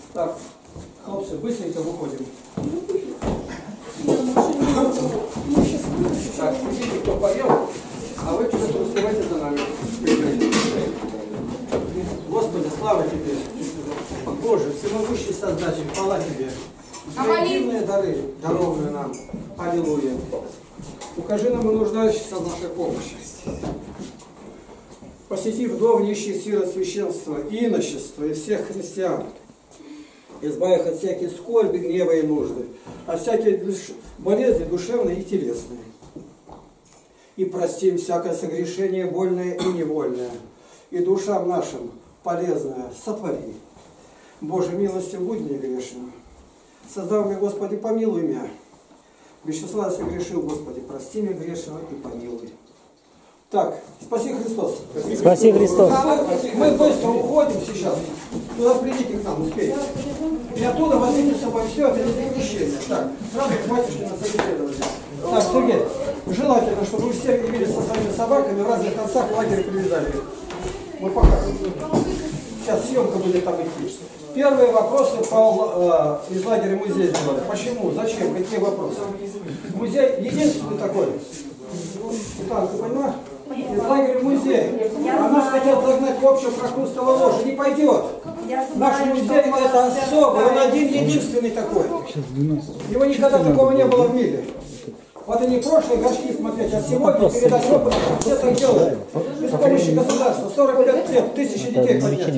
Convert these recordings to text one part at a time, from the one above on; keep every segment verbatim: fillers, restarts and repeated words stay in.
Так, хлопцы, быстренько выходим. Так, смотрите, кто поел, а вы что-то успевайте за нами. Господи, слава тебе. Боже, всемогущий Создатель, хвала тебе. Дивные дары, дарованные нам. Аллилуйя. Укажи нам и нуждающихся в нашей помощи. Посети вдов нищих сирот священства, иночества и всех христиан, избавь их от всяких скорби, гнева и нужды, от всяких болезни душевные и телесные. И прости им всякое согрешение, вольное и невольное, и душам нашим полезное сотвори. Боже, милостью будь мне грешным. Создав мне, Господи, помилуй меня. Без числа согрешил, Господи, прости меня грешного и помилуй. Так, спаси Христос. Спаси Христос. Мы быстро уходим сейчас. Туда придите к нам, успеете. И оттуда возьмите с собой все, это не перемещение. Так, сразу к батюшке на собеседование. Так, Сергей, желательно, чтобы вы все явились со своими собаками в разных концах лагеря привязали. Мы покажем. Сейчас съемка будет там идти. Первые вопросы по, э, из лагеря музея сделали. Почему? Зачем? Какие вопросы? Музей единственный такой. Итак, ты понимаешь? Из лагеря музей. А нас хотят загнать в общем прокрустово ложе. Не пойдет. Наш музей это особый. Он один единственный такой. Его никогда такого не было в мире. Вот они прошлые горшки смотреть, а сегодня передать опыт, все так делают. Без помощи государства. сорок пять лет, тысячи детей поднять.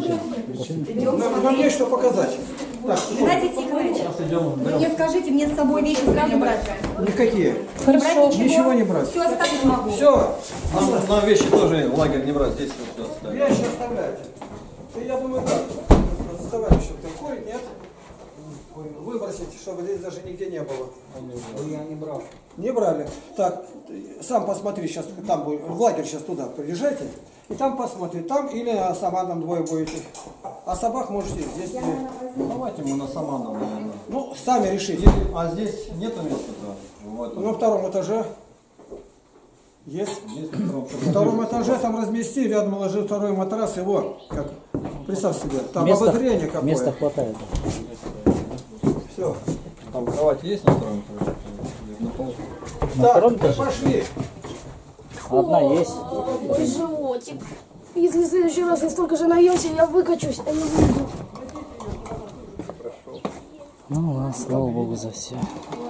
Нам, нам есть что показать. Так, Геннадий Тихонович, вы мне скажите, мне с собой вещи сразу брать? никакие. Хорошо. Ничего? ничего не брать. Все оставить могу. Все. Нам, нам вещи тоже в лагерь не брать, здесь все оставить. Вещи оставляйте. И я думаю, так. Оставляйте, чтобы ты курить, нет? Выбросить, чтобы здесь даже нигде не было. Я не брал. Не брали. Так, сам посмотри, сейчас там будет, в лагерь сейчас туда приезжайте, и там посмотри, там или саманом двое будете. А собак можете здесь. Давайте мы на саманом, наверное. Ну, сами решите. А здесь нету места-то? На втором этаже. Есть. Есть На втором этаже там размести, рядом ложи второй матрас, его, как, представь себе, там место, обозрение какое. Места хватает. Все. Там кровать есть на втором этаже? На пол. На Так, втором мы этаже? пошли. Одна есть. Мой животик. Если в следующий раз я столько же наелся, я выкачусь, а не выйду. Ну ладно, слава Богу за все.